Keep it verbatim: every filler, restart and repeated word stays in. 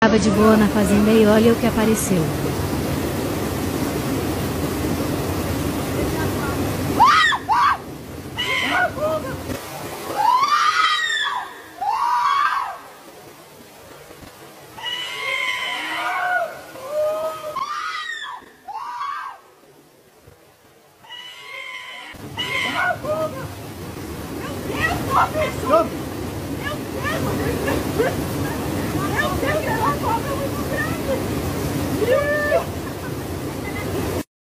Estava de boa na fazenda e olha o que apareceu. Meu Deus! Meu Deus! Meu Deus! Meu Deus!